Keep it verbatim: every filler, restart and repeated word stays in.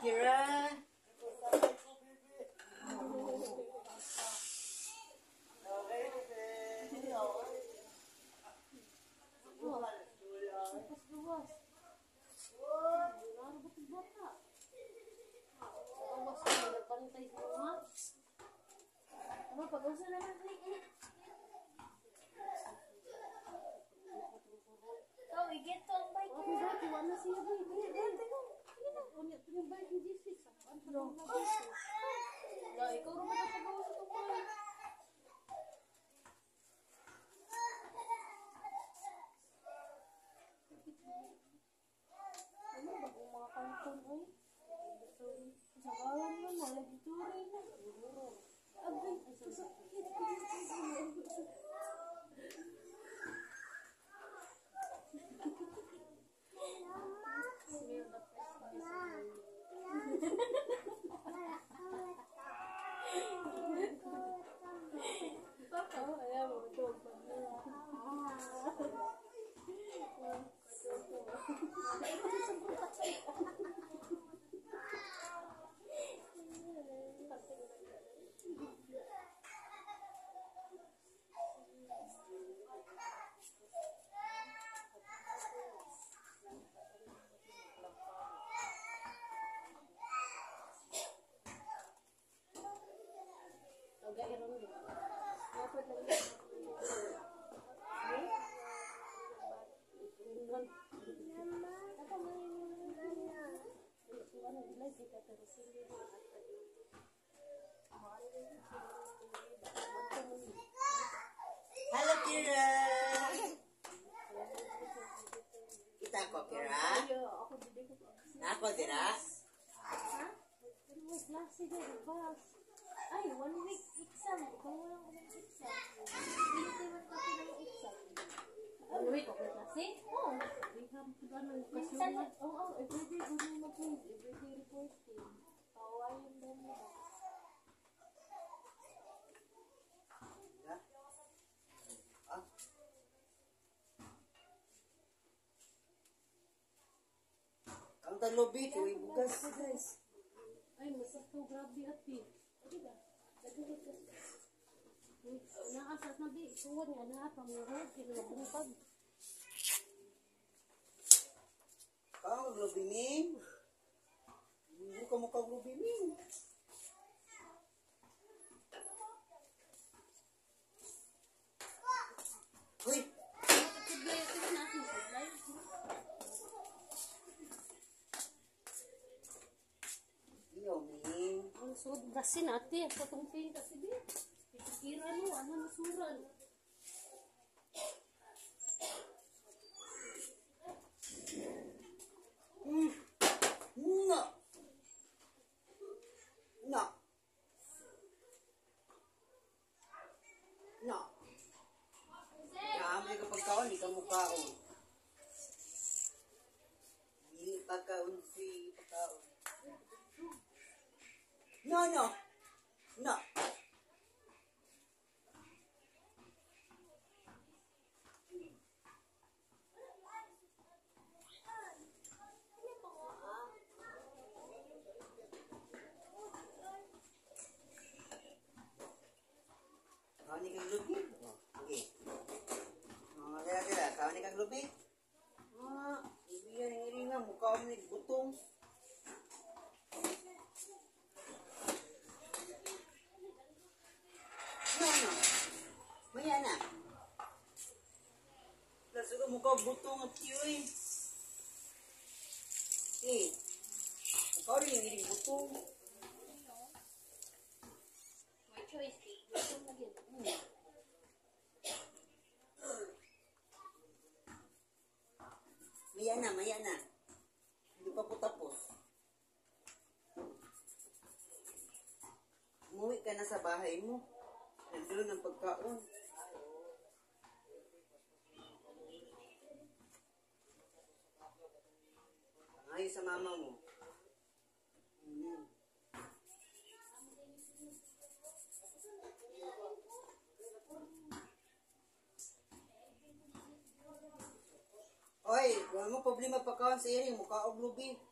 Kira. Ano, pag-usa naman, eh. Oh, we get to ang bike. Ako dati, wala siya ba? Dati, dati ko. Unya, ito yung bike ni Jesse. Sakpan pa lang na Jesse. No, ikaw rin na pag-usa itong bike. Ano, bagong mga kanton, ay. Sa kawan na, mga gituray na. Abay, kasakit ko yung Halo Kira. Kita ko Kira. Nako Kira. ay, one week exam. Ikaw mo lang ulit exam. Hindi naman kasi ng exam. Ano, wait, okay klase? Oo. We have to ano, kasunod. Oo, everyday gano'n mag-play. Everyday reporting. Kawain din mo. Ang talobi ko ibugas guys. Ay, masakto. Grabe ati. Adi ba? Nagulog ka. Naasat na di. Suwan nga na. Pamurag. Kinabungkag. Kang lubining. Hindi ka mukhang lubining. Uy! Iyo, Ming. Ang sud gasin ati. Sa tungting kasi di. Ikikira mo. Ano nasuran? Hmm. No. No. No. Kami ka pagkaon, di ka mukhaon. Hindi pagkaon si pagkaon. No, no. No. Kau ni kang lubi? Okay. Oh, dala dala. Kau ni kang lubi? Ah, ibiyan ng iringa. Mukha mo ni butong. No, no. Maya na. Laso ka mukha butong at kiyoy. Eh. Mukha rin yung iring butong. My choice, eh. Gusto na yun. Hmm. Maya na, maya na. Hindi pa po tapos. Umuwi ka na sa bahay mo. Nandun ang pagkaon. Ayos sa mama mo. Hmm. Oy, wala mo problema pagkaon sa iri. Mukha og lubi.